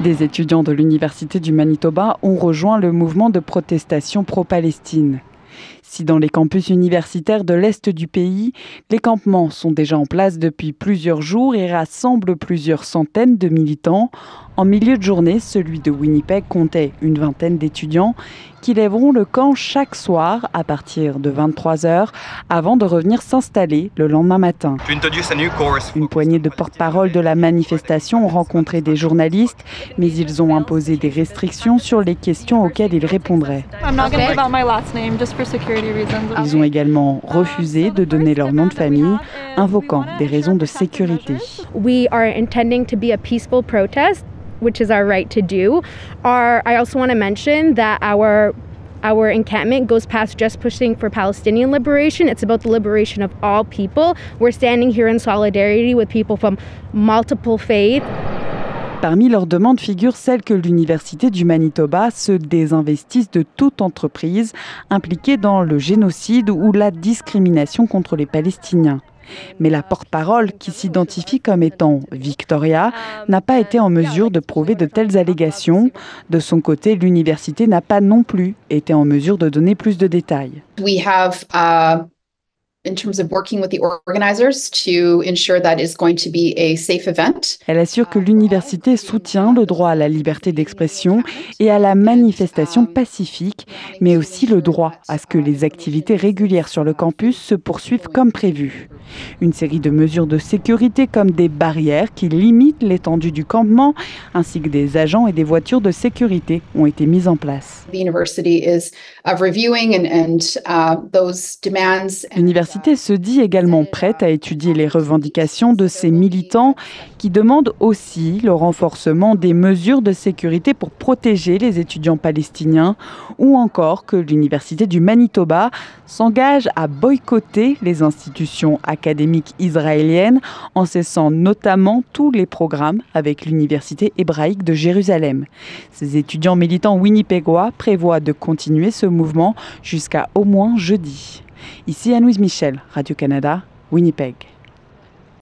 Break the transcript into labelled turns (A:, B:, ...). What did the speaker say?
A: Des étudiants de l'Université du Manitoba ont rejoint le mouvement de protestation pro-Palestine. Si dans les campus universitaires de l'Est du pays, les campements sont déjà en place depuis plusieurs jours et rassemblent plusieurs centaines de militants, en milieu de journée, celui de Winnipeg comptait une vingtaine d'étudiants qui lèveront le camp chaque soir à partir de 23h avant de revenir s'installer le lendemain matin. Une poignée de porte-parole de la manifestation ont rencontré des journalistes, mais ils ont imposé des restrictions sur les questions auxquelles ils répondraient. Ils ont également refusé de donner leur nom de famille, invoquant des raisons de sécurité.
B: We are intending to be a peaceful protest, which is our right to do. I also want to mention that our encampment goes past just pushing for Palestinian liberation. It's about the liberation of all people. We're standing here in solidarity with people from multiple faiths.
A: Parmi leurs demandes figure celle que l'Université du Manitoba se désinvestisse de toute entreprise impliquée dans le génocide ou la discrimination contre les Palestiniens. Mais la porte-parole, qui s'identifie comme étant Victoria, n'a pas été en mesure de prouver de telles allégations. De son côté, l'université n'a pas non plus été en mesure de donner plus de détails.
C: In terms of working with the organizers to ensure that it's going to be a safe event.
A: Elle assure que l'université soutient le droit à la liberté d'expression et à la manifestation pacifique, mais aussi le droit à ce que les activités régulières sur le campus se poursuivent comme prévu. Une série de mesures de sécurité comme des barrières qui limitent l'étendue du campement, ainsi que des agents et des voitures de sécurité ont été mises en place.
C: The university is reviewing those demands.
A: L'université se dit également prête à étudier les revendications de ces militants qui demandent aussi le renforcement des mesures de sécurité pour protéger les étudiants palestiniens ou encore que l'Université du Manitoba s'engage à boycotter les institutions académiques israéliennes en cessant notamment tous les programmes avec l'Université hébraïque de Jérusalem. Ces étudiants militants winnipégois prévoient de continuer ce mouvement jusqu'à au moins jeudi. Ici Anne-Louise Michel, Radio-Canada, Winnipeg.